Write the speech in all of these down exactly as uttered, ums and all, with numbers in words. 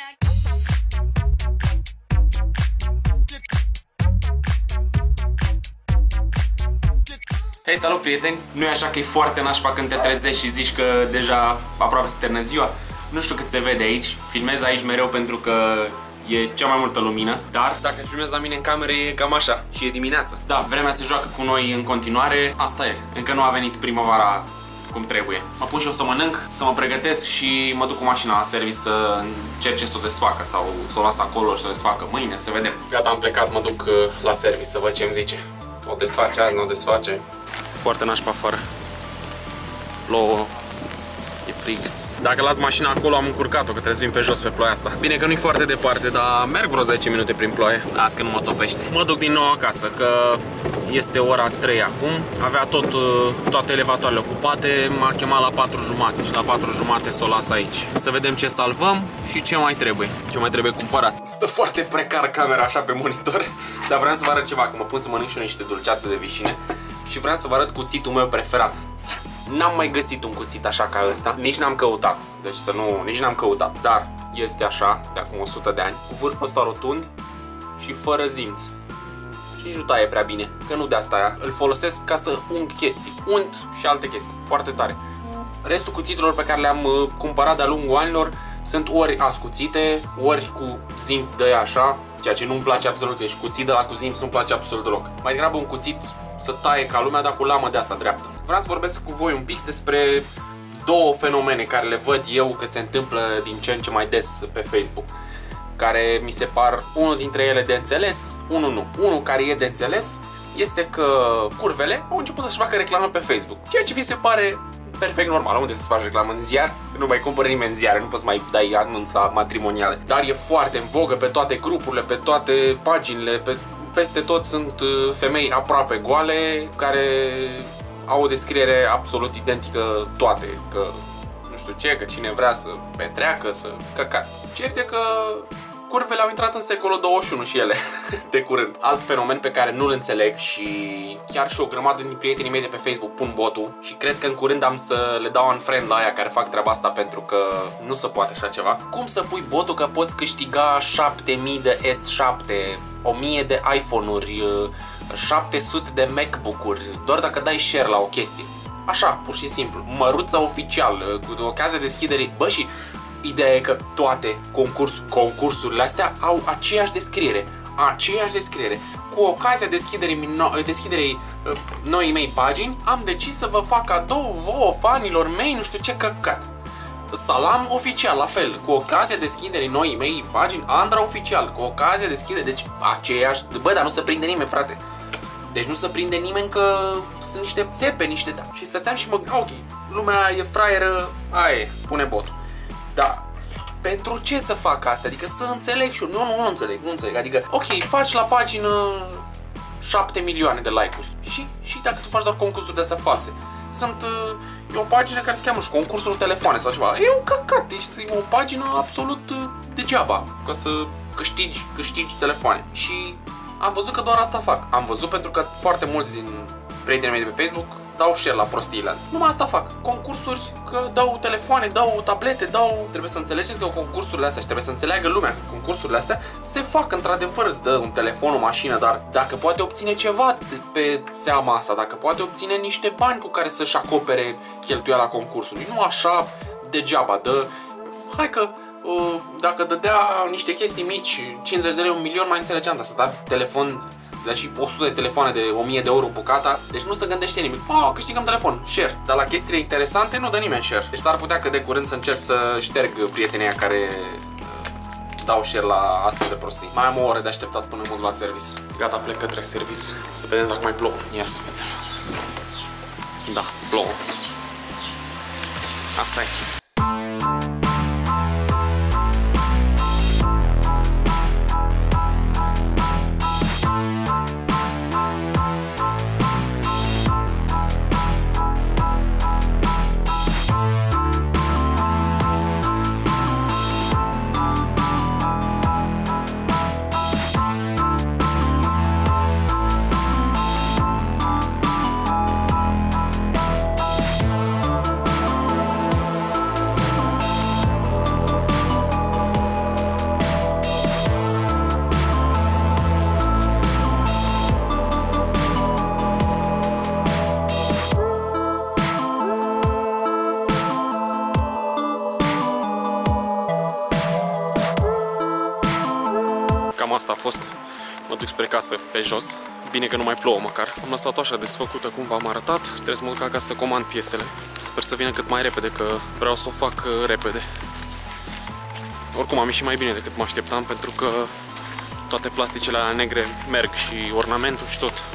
Hei, salut prieteni! Nu e așa că e foarte nașpa când te trezești și zici că deja aproape se termină ziua? Nu știu cât se vede aici, filmez aici mereu pentru că e cea mai multă lumină, dar dacă filmez la mine în cameră e cam așa și e dimineață. Da, vremea se joacă cu noi în continuare, asta e, încă nu a venit primăvara cum trebuie. Mă pun și eu să mănânc, să mă pregătesc și mă duc cu mașina la service să încerce să o desfacă sau să o las acolo și să o desfacă mâine, să vedem. Gata, am plecat, mă duc la service să văd ce îmi zice. O desface azi, nu o desface. Foarte nașpa afară. Plouă, e frig. Dacă las mașina acolo, am încurcat-o, că trebuie să vin pe jos pe ploaia asta. Bine că nu-i foarte departe, dar merg vreo zece minute prin ploaie. Las că nu mă topește. Mă duc din nou acasă, că este ora trei acum. Avea tot, toate elevatoarele ocupate, m-a chemat la patru jumate și la patru jumate să o las aici. Să vedem ce salvăm și ce mai trebuie. Ce mai trebuie cumpărat. Stă foarte precar camera așa pe monitor, dar vreau să vă arăt ceva, că mă pun să mănânc și eu niște dulceațe de vișine și vreau să vă arăt cuțitul meu preferat. N-am mai găsit un cuțit așa ca ăsta, nici n-am căutat, deci să nu, nici n-am căutat, dar este așa, de acum o sută de ani, cu vârful ăsta rotund și fără zimț. Și nici nu taie prea bine, că nu de asta aia. Îl folosesc ca să ung chestii, unt și alte chestii, foarte tare. Restul cuțitelor pe care le-am uh, cumpărat de-a lungul anilor sunt ori ascuțite, ori cu zimț de aia așa, ceea ce nu-mi place absolut, deci cuțit de la cu zimț nu-mi place absolut deloc. Mai degrabă un cuțit să taie ca lumea, dar cu lamă de asta dreaptă. Vreau să vorbesc cu voi un pic despre două fenomene care le văd eu că se întâmplă din ce în ce mai des pe Facebook, care mi se par unul dintre ele de înțeles, unul nu. Unul care e de înțeles este că curvele au început să-și facă reclamă pe Facebook, ceea ce mi se pare perfect normal. Unde să faci reclamă? În ziar? Nu mai cumpără nimeni ziare, nu poți să mai dai anunț la matrimoniale. Dar e foarte în vogă pe toate grupurile, pe toate paginile, pe... peste tot sunt femei aproape goale care au o descriere absolut identică toate, că nu știu ce, că cine vrea să petreacă, să căcat. Cert e că curvele au intrat în secolul douăzeci și unu și ele, de curând. Alt fenomen pe care nu-l înțeleg și chiar și o grămadă din prietenii mei de pe Facebook pun botul și cred că în curând am să le dau unfriend la aia care fac treaba asta pentru că nu se poate așa ceva. Cum să pui botul că poți câștiga șapte mii de S șapte, o mie de iPhone-uri, șapte sute de MacBook-uri, doar dacă dai share la o chestie. Așa, pur și simplu. Măruța oficial, cu ocazia deschiderii. Bă, și ideea e că toate concurs, concursurile astea au aceeași descriere. Aceeași descriere. Cu ocazia deschiderii, no, deschiderii uh, noii mei pagini, am decis să vă fac cadou vouă, fanilor mei, nu știu ce căcat. Salam oficial, la fel. Cu ocazia deschiderii noii mei pagini, Andra oficial. Cu ocazia deschiderii, deci aceeași. Bă, dar nu se prinde nimeni, frate. Deci nu se prinde nimeni că sunt niște țepe, niște... Da. Și stăteam și mă gândeam, ok, lumea e fraieră, aia e, pune botul. Dar pentru ce să fac asta? Adică să înțeleg și eu. Nu, nu, nu înțeleg, nu înțeleg. Adică, ok, faci la pagină șapte milioane de like-uri. Și, și dacă tu faci doar concursuri de astea false. Sunt... E o pagină care se cheamă și concursul telefoane sau ceva. E un căcat, deci e o pagină absolut degeaba ca să câștigi, câștigi telefoane. Și am văzut că doar asta fac. Am văzut pentru că foarte mulți din prietenii mei de pe Facebook dau share la prostiile. Numai asta fac. Concursuri, că dau telefoane, dau tablete, dau... Trebuie să înțelegeți că concursurile astea și trebuie să înțeleagă lumea că concursurile astea se fac într-adevăr, îți dă un telefon, o mașină, dar dacă poate obține ceva pe seama asta, dacă poate obține niște bani cu care să-și acopere cheltuiala concursului, nu așa degeaba, dă... Hai că uh, dacă dădea niște chestii mici, cincizeci de lei, un milion, mai înțelegeam, dar să dea telefon... Dar și o sută de telefoane de o mie de euro bucata, deci nu se gândește nimic. Oh, câștigăm telefon, share. Dar la chestiile interesante nu dă nimeni share. Deci s-ar putea că de curând să încerc să șterg prietenii care uh, dau share la astfel de prostii. Mai am o oră de așteptat până mă duc la service. Gata, plec către service. Să vedem dacă mai plouă. Ia să vedem. Da, plouă. Asta e. cam asta a fost. Mă duc spre casă pe jos. Bine că nu mai plouă măcar. Am lăsat-o așa desfăcută cum v-am arătat. Trebuie să mă duc acasă să comand piesele. Sper să vină cât mai repede, că vreau să o fac uh, repede. Oricum am ieșit mai bine decât mă așteptam, pentru că toate plasticele alea negre merg și ornamentul și tot.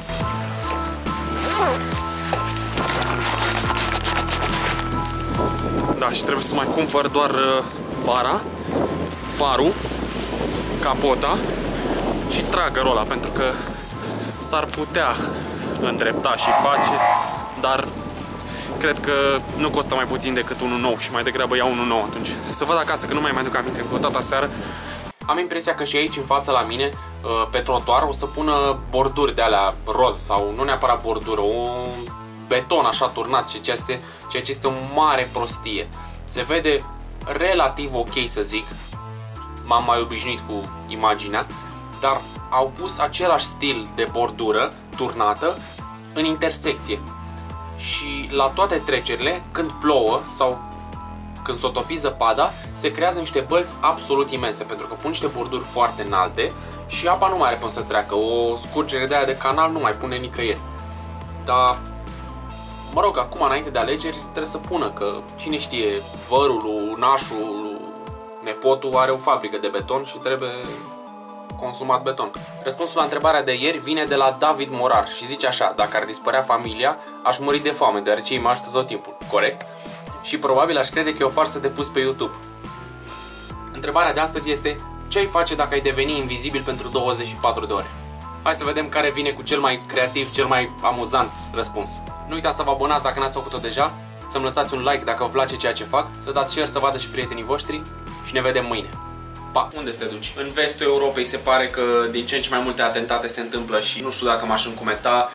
Da, și trebuie să mai cumpăr doar uh, bara, farul, capota și tragărul ăla, pentru că s-ar putea îndrepta și face, dar cred că nu costă mai puțin decât unul nou și mai degrabă iau unul nou atunci. Să văd acasă, că nu mai mai aduc aminte, că o dată seară. Am impresia că și aici, în fața la mine, pe trotuar, o să pună borduri de alea roz sau nu neapărat bordură, un beton așa turnat, ceea ce este, ceea ce este o mare prostie. Se vede relativ ok, să zic, m-am mai obișnuit cu imaginea, dar au pus același stil de bordură turnată în intersecție. Și la toate trecerile, când plouă sau când s-o topi zăpada, se creează niște bălți absolut imense, pentru că pun niște borduri foarte înalte și apa nu mai are până să treacă. O scurgere de aia de canal nu mai pune nicăieri. Dar, mă rog, acum înainte de alegeri trebuie să pună, că cine știe, vărul, nașul, nepotul are o fabrică de beton și trebuie consumat beton. Răspunsul la întrebarea de ieri vine de la David Morar și zice așa: dacă ar dispărea familia, aș muri de foame, deoarece îi mă ajută tot timpul. Corect? Și probabil aș crede că e o farsă de pus pe YouTube. Întrebarea de astăzi este: ce ai face dacă ai deveni invizibil pentru douăzeci și patru de ore? Hai să vedem care vine cu cel mai creativ, cel mai amuzant răspuns. Nu uitați să vă abonați dacă n-ați făcut-o deja, să-mi lăsați un like dacă vă place ceea ce fac, să dați share să vadă și prietenii voștri și ne vedem mâine. Pa! Unde să te duci? În vestul Europei se pare că din ce în ce mai multe atentate se întâmplă și nu știu dacă m-aș încumeta